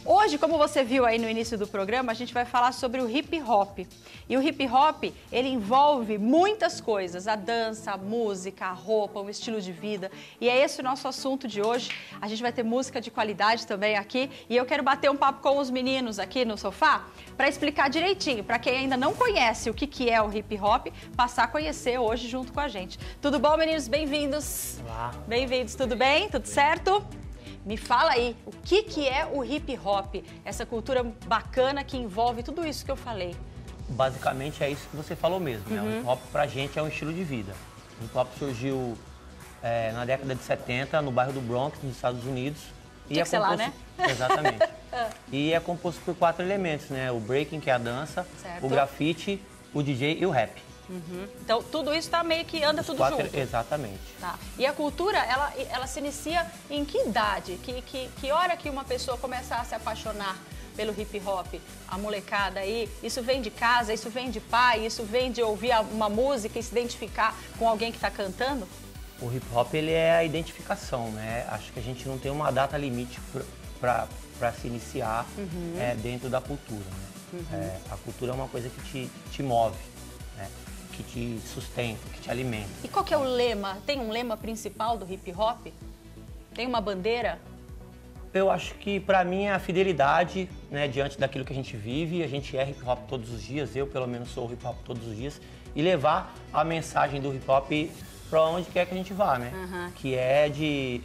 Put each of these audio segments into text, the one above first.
Hoje, como você viu aí no início do programa, a gente vai falar sobre o hip hop. E o hip hop, ele envolve muitas coisas, a dança, a música, a roupa, o estilo de vida. E é esse o nosso assunto de hoje. A gente vai ter música de qualidade também aqui. E eu quero bater um papo com os meninos aqui no sofá para explicar direitinho, para quem ainda não conhece o que é o hip hop, passar a conhecer hoje junto com a gente. Tudo bom, meninos? Bem-vindos. Olá. Bem-vindos, tudo bem? Tudo certo? Me fala aí, o que é o hip hop? Essa cultura bacana que envolve tudo isso que eu falei. Basicamente é isso que você falou mesmo, né? O hip hop pra gente é um estilo de vida. O hip hop surgiu na década de 70 no bairro do Bronx, nos Estados Unidos. Tinha que ser lá, né? Exatamente. E é composto por 4 elementos, né? O breaking, que é a dança, certo. O grafite, o DJ e o rap. Então, tudo isso tá meio que anda tudo junto. Exatamente. Tá. E a cultura, ela se inicia em que idade? Que hora que uma pessoa começa a se apaixonar pelo hip hop? A molecada aí, isso vem de casa, isso vem de pai, isso vem de ouvir uma música e se identificar com alguém que está cantando? O hip hop, ele é a identificação, né? Acho que a gente não tem uma data limite para se iniciar dentro da cultura, né? A cultura é uma coisa que te move, né? Que te sustenta, que te alimenta. E qual que é o lema? Tem um lema principal do hip hop? Tem uma bandeira? Eu acho que para mim é a fidelidade, né, diante daquilo que a gente vive. A gente é hip hop todos os dias, eu pelo menos sou hip hop todos os dias, e levar a mensagem do hip hop para onde quer que a gente vá, né? Que é de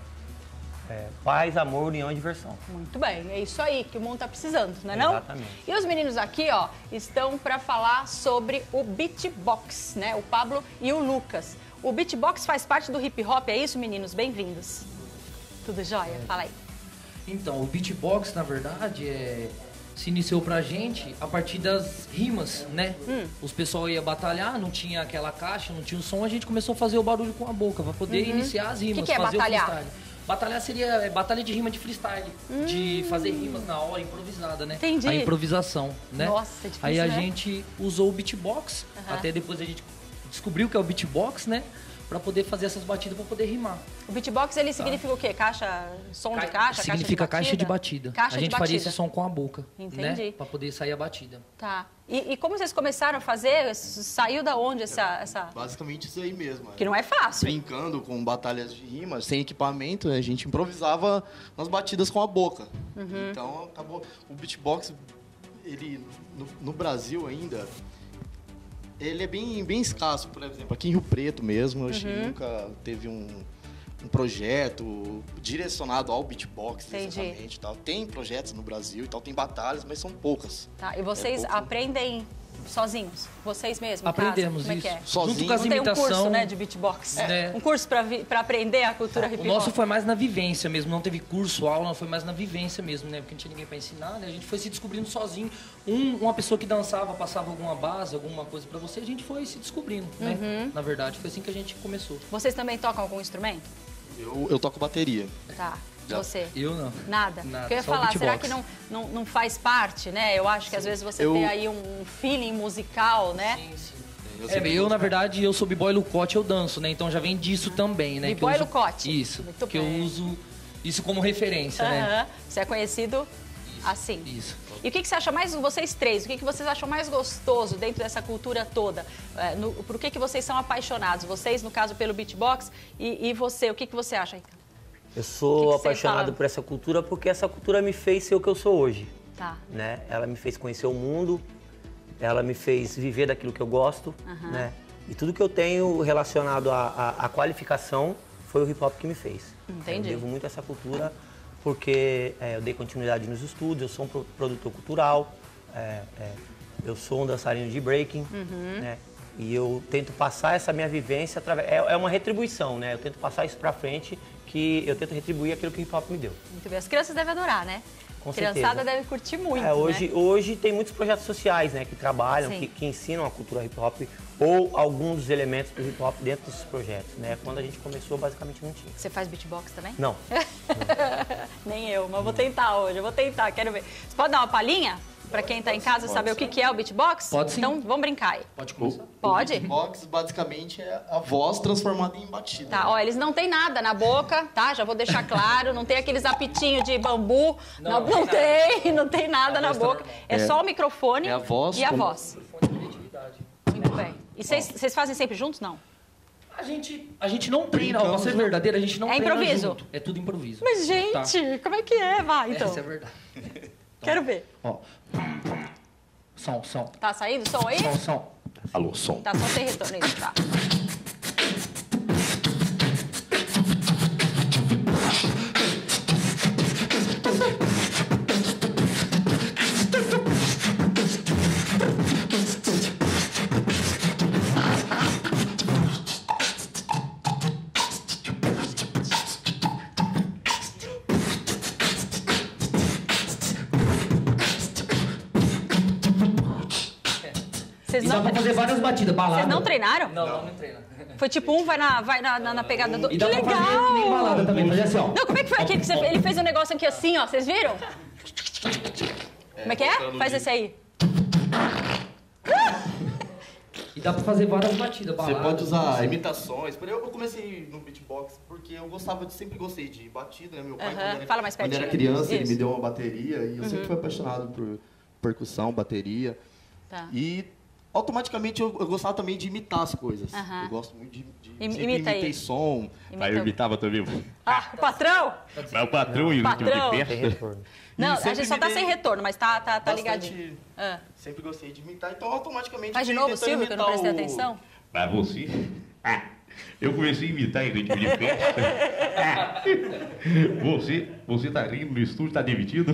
paz, amor, união e diversão. Muito bem, é isso aí que o mundo tá precisando, não é não? Exatamente. E os meninos aqui, ó, estão para falar sobre o beatbox, né? O Pablo e o Lucas. O beatbox faz parte do hip hop, é isso, meninos? Bem-vindos. Tudo jóia? Fala aí. Então, o beatbox, na verdade, se iniciou pra gente a partir das rimas, né? Os pessoal ia batalhar, não tinha aquela caixa, não tinha o som, a gente começou a fazer o barulho com a boca pra poder iniciar as rimas, que é fazer batalhar? o freestyle. Batalhar seria batalha de rima de freestyle, de fazer rimas na hora, improvisada, né? Entendi. A improvisação, né? Nossa, é difícil, Aí a né? gente usou o beatbox, até depois a gente descobriu que é o beatbox, né? Pra poder fazer essas batidas, pra poder rimar. O beatbox, ele significa o quê? Caixa, som de caixa? Significa caixa de batida? Caixa de batida. A gente faria esse batida. som com a boca, Entendi. né? Pra poder sair a batida. Tá. E como vocês começaram a fazer? Saiu da onde essa... Basicamente isso aí mesmo. Que não é fácil. Brincando com batalhas de rimas, sem equipamento, a gente improvisava nas batidas com a boca. Então, acabou. O beatbox, ele, no Brasil ainda, ele é bem escasso. Por exemplo, aqui em Rio Preto mesmo, a gente nunca teve um projeto direcionado ao beatbox, exatamente. Tal. Tem projetos no Brasil e tal, tem batalhas, mas são poucas. Tá. E vocês aprendem sozinhos? Vocês mesmos? Aprendemos em casa? isso. Como é que é? Sozinho. Junto com as Não tem um imitações. curso, né, de beatbox? É. Um curso para aprender a cultura hip hop? O nosso foi mais na vivência mesmo, não teve curso, aula, foi mais na vivência mesmo, né? Porque não tinha ninguém para ensinar, né? A gente foi se descobrindo sozinho. Uma pessoa que dançava, passava alguma base, alguma coisa para você, a gente foi se descobrindo, né? Na verdade, foi assim que a gente começou. Vocês também tocam algum instrumento? Eu toco bateria. Tá. Já. Você? Eu não. Nada? Nada, Porque eu ia só o falar, será beatbox. que não faz parte, né? Eu acho que às vezes você tem aí um feeling musical, né? Sim. Eu, na verdade, eu sou b-boy Lucote, eu danço, né? Então já vem disso também, né? B-boy Lucote. Isso. Muito que bem. eu uso isso como referência, né? Você é conhecido assim. Isso. E o que você acha mais, vocês três, o que vocês acham mais gostoso dentro dessa cultura toda? Por que vocês são apaixonados? Vocês, no caso, pelo beatbox e você, o que você acha, então? Eu sou que você apaixonado fala? por essa cultura porque essa cultura me fez ser o que eu sou hoje. Tá. Né? Ela me fez conhecer o mundo, ela me fez viver daquilo que eu gosto, né? E tudo que eu tenho relacionado à qualificação foi o hip hop que me fez. Entendi. Eu devo muito a essa cultura porque eu dei continuidade nos estudos, eu sou um produtor cultural, eu sou um dançarino de breaking, né? E eu tento passar essa minha vivência através... É uma retribuição, né? Eu tento passar isso pra frente, que eu tento retribuir aquilo que o hip hop me deu. Muito bem. As crianças devem adorar, né? Com A criançada certeza. deve curtir muito, hoje tem muitos projetos sociais, né? Que trabalham, Sim. que ensinam a cultura hip hop ou alguns dos elementos do hip hop dentro desses projetos, né? Quando a gente começou, basicamente não tinha. Você faz beatbox também? Não. Nem eu, mas vou tentar hoje, eu vou tentar, quero ver. Você pode dar uma palhinha? Pra quem tá em casa saber o que é o beatbox? Pode sim. Então, vamos brincar aí. Pode começar? Pode? O beatbox, basicamente, é a voz transformada em batida. Tá, ó, eles não tem nada na boca, tá? Já vou deixar claro, não tem aqueles apitinhos de bambu, não tem nada na boca. É só o microfone é a voz e a como- voz. Muito bem. E vocês fazem sempre juntos, não? A gente não treina, ó, pra ser verdadeiro, a gente não É treina improviso? junto. É tudo improviso. Mas, gente, como é que é? Vai, então. Essa é a verdade. Quero ver. Ó. Som. Tá saindo o som aí? Som. Alô, som. Tá, só sem retorno. Isso, tá. Vocês E dá pra fazer várias batidas, balada. Vocês não treinaram? Não treina. Foi tipo um vai na pegada do... E Que dá pra fazer que nem balada legal! também, fazer assim, ó. Não, como é que foi aquele que ele fez um negócio aqui assim, ó? Vocês viram? Como é que é? Faz esse aí. E dá pra fazer várias batidas, Você balada. pode usar imitações. Eu comecei no beatbox porque eu sempre gostei de batida, né? Meu pai, Fala mais quando era pertinho. criança, ele Isso. me deu uma bateria e eu sempre fui apaixonado por percussão, bateria. Tá. E automaticamente eu gostava também de imitar as coisas. Aham. Eu gosto muito de Imita sempre imitei aí. som. Imita. Aí eu imitava também. Ah, o patrão? Mas o patrão e o tipo Patrão. de Tem festa. retorno. Não, a sempre gente só me tá dei sem retorno, mas tá bastante- ligadinho. Ah. Sempre gostei de imitar, então automaticamente... Faz de fui novo, tentando Silvio, que eu não imitar prestei atenção. Mas você... Eu comecei a imitar em ritmo de festa. Você tá rindo no estúdio, tá demitido?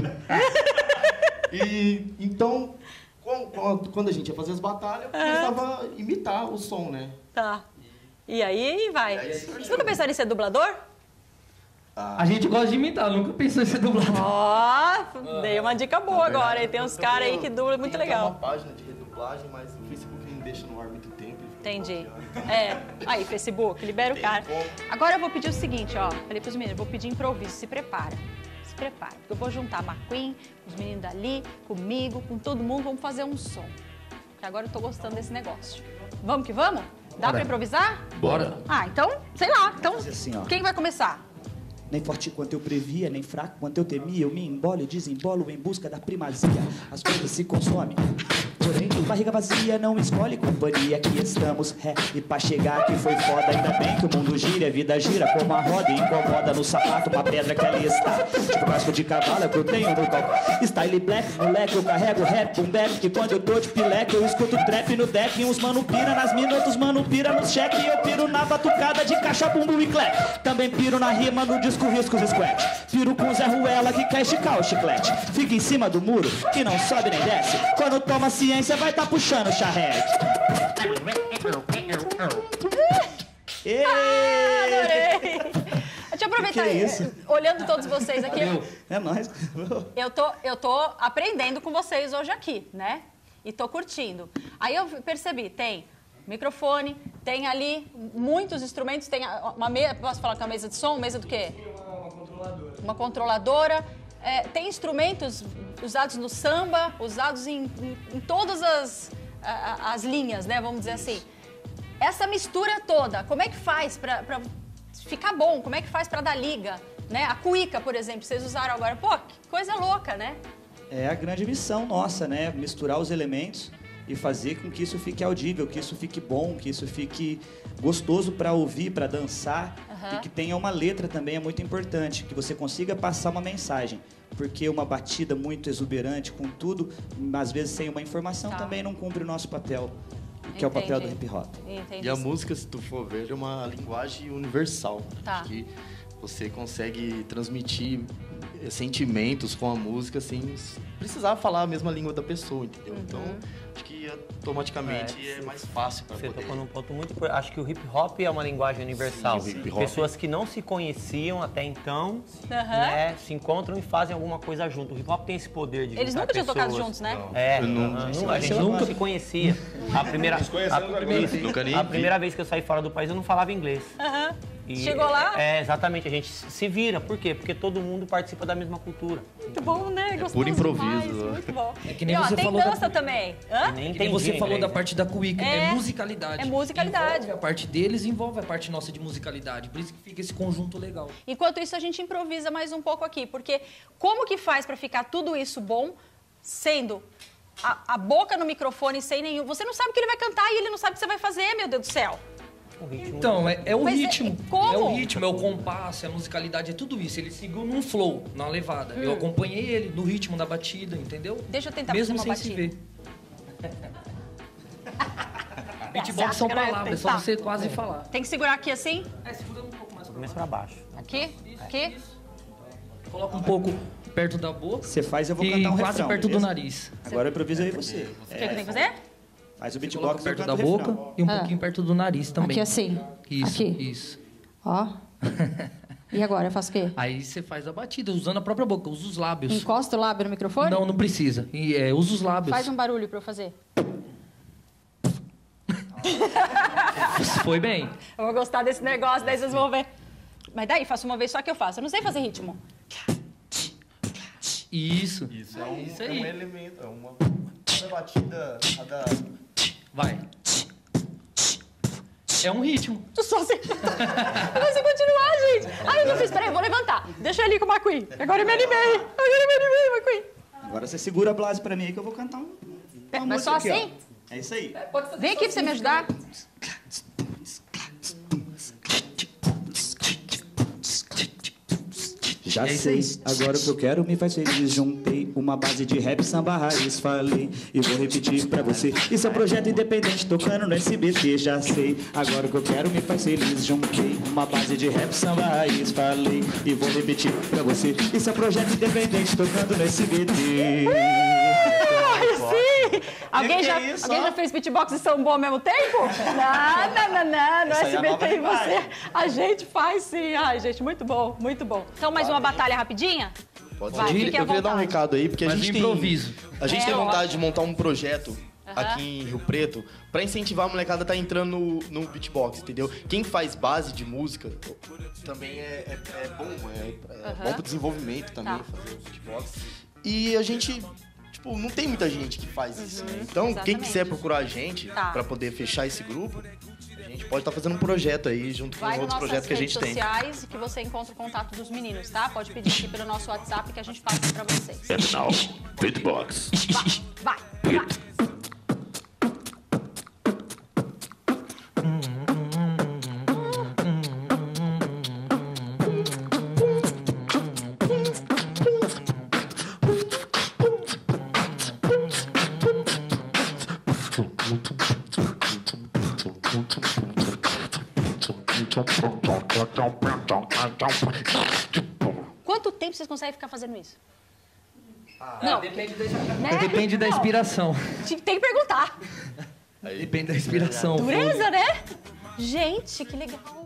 E então, quando a gente ia fazer as batalhas, eu começava a imitar o som, né? Tá. E aí vai. E aí Vocês nunca pensaram em ser dublador? A gente gosta de imitar, nunca pensou em ser dublador. Ó, dei uma dica boa agora, hein? Tem uns caras aí que dublam muito Tem até legal. uma página de redublagem, mas o Facebook não deixa no ar muito tempo. ele fica Entendi. bloqueando, então- É, aí, Facebook, libera o Tem cara. como. Agora eu vou pedir o seguinte, ó. Falei pros meninos, vou pedir improviso, se prepara. Se prepara, porque eu vou juntar a McQueen, os meninos dali, comigo, com todo mundo, vamos fazer um som. Porque agora eu tô gostando desse negócio. Vamos que vamos? Dá pra improvisar? Bora. Ah, então, sei lá. Então, Fazer assim, ó. quem vai começar? Nem forte quanto eu previa, nem fraco quanto eu temia. Eu me embolo e desembolo em busca da primazia. As coisas se consomem. Porém, barriga vazia não escolhe companhia. Aqui estamos, e pra chegar aqui foi foda. Ainda bem que o mundo gira, a vida gira como a roda. E incomoda no sapato uma pedra que ali está. Tipo casco de cavalo é o que eu tenho no copo. Style black, moleque, eu carrego rap, boom bap. Que quando eu tô de pileque, eu escuto trap no deck. E uns mano pira nas minas, outros mano pira no cheque. E eu piro na batucada de caixa, bumbo e clap. Também piro na rima no disco riscos squat. Piro com Zé Ruela que quer esticar o chiclete. Fica em cima do muro, que não sobe nem desce. Quando toma ciência, vai tá puxando o charrete. Ê! Adorei! Deixa eu aproveitar, Que é isso? olhando todos vocês aqui, É nóis. eu tô aprendendo com vocês hoje aqui, né? E tô curtindo. Aí eu percebi, tem microfone, tem ali muitos instrumentos, tem uma mesa, posso falar que é uma mesa de som? Mesa do quê? Uma controladora. Uma controladora. É, tem instrumentos usados no samba, usados em todas as linhas, né? Vamos dizer assim. Essa mistura toda, como é que faz pra ficar bom? Como é que faz pra dar liga? Né? A cuíca, por exemplo, vocês usaram agora. Pô, que coisa louca, né? É a grande missão nossa, né? Misturar os elementos e fazer com que isso fique audível, que isso fique bom, que isso fique gostoso para ouvir, para dançar e que tenha uma letra também é muito importante, que você consiga passar uma mensagem, porque uma batida muito exuberante com tudo, às vezes sem uma informação Tá. também não cumpre o nosso papel, que é o papel do hip hop. Entendi. E a música, se tu for ver, é uma linguagem universal. Tá. Acho que você consegue transmitir sentimentos com a música sem precisar falar a mesma língua da pessoa, entendeu? Então, acho que automaticamente é mais fácil para Você poder... tocou num ponto muito importante. Acho que o hip hop é uma linguagem universal. Sim, o hip hop. Pessoas que não se conheciam até então, né, se encontram e fazem alguma coisa junto. O hip hop tem esse poder de Eles juntar nunca tinham tocado pessoas. juntos, né? É, Eu não- a gente nunca se conhecia. A primeira, conhecemos agora. a primeira vez que eu saí fora do país, eu não falava inglês. E Chegou lá? Exatamente, a gente se vira. Por quê? Porque todo mundo participa da mesma cultura. Muito bom, né? Gostoso puro improviso. demais, muito bom. É que nem e, ó, você tem falou dança também. Hã? Nem Que nem você entendi falou inglês, da parte da cuíca, é musicalidade. É musicalidade. Envolve a parte deles, envolve a parte nossa de musicalidade. Por isso que fica esse conjunto legal. Enquanto isso, a gente improvisa mais um pouco aqui. Porque como que faz pra ficar tudo isso bom, sendo a boca no microfone sem nenhum... Você não sabe o que ele vai cantar e ele não sabe o que você vai fazer, meu Deus do céu. O ritmo. Então, é o Mas ritmo. como? É o ritmo, é o compasso, é a musicalidade, é tudo isso. Ele seguiu num flow, na levada. Eu acompanhei ele no ritmo da batida, entendeu? Deixa eu tentar Mesmo fazer uma sem batida. se ver. Você Beatbox acha são que ela vai palavras, é só tentar? você quase falar. Tem que segurar aqui assim? Segura um pouco mais. Começa pra baixo. Aqui? Aqui? Coloca um pouco perto da boca. Você faz, eu vou E cantar um quase refrão, perto do beleza? nariz. Agora eu improviso aí você. O que que tem que fazer? Faz o Coloca beatbox, eu perto canto da o boca refrão. e um pouquinho perto do nariz também. Aqui assim. Isso, Aqui. isso. Ó. E agora, eu faço o quê? Aí você faz a batida, usando a própria boca, usa os lábios. Encosta o lábio no microfone? Não, não precisa. Usa os lábios. Faz um barulho pra eu fazer. Foi bem. Eu vou gostar desse negócio, daí vocês vão ver. Mas daí, faço uma vez só que eu faço. Eu não sei fazer ritmo. Isso. Isso é um, Isso é aí. um elemento, é uma batida. Vai. É um ritmo. Tu só assim. Eu não sei continuar, gente. Ai, eu não fiz. Peraí, eu vou levantar. Deixa eu ir com o McQueen. Agora eu me animei. McQueen. Agora você segura a blase pra mim aí que eu vou cantar uma Mas música só aqui, ó. assim? É isso aí. Vem aqui pra você me ajudar. Já É isso sei, aí. agora o que eu quero me faz feliz. Juntei uma base de rap, samba, raiz, falei e vou repetir pra você. Isso é projeto independente, tocando no SBT. Já sei, agora o que eu quero me faz feliz. Juntei uma base de rap, samba, raiz, falei e vou repetir pra você. Isso é projeto independente, tocando no SBT. Ai, sim! Alguém que já, é isso, alguém ó? já fez beatbox e sambô ao mesmo tempo? Não. No Essa aí é a SBT nova e você. linguagem. A gente faz sim. Ai, gente, muito bom, muito bom. Então, mais uma batalha rapidinha? Pode Vai, ser. fique à Eu queria dar um vontade. recado aí, porque a Mas gente no tem. improviso. A gente É, tem ó. vontade de montar um projeto Aham. aqui em Rio Preto pra incentivar a molecada a tá entrando no beatbox, entendeu? Quem faz base de música também é bom, é bom pro desenvolvimento também Tá. fazer o beatbox. E a gente, tipo, não tem muita gente que faz isso, né? Então, quem exatamente. quiser procurar a gente Tá. pra poder fechar esse grupo, a gente pode estar fazendo um projeto aí junto Vai com nas outros nossas projetos que a redes gente tem. sociais que você encontra o contato dos meninos, tá? Pode pedir aqui pelo nosso WhatsApp que a gente passa pra vocês. And now, beatbox. Vai. Quanto tempo vocês conseguem ficar fazendo isso? Não. Depende da inspiração. Tem que perguntar. Depende da inspiração. Dureza, né? Gente, que legal.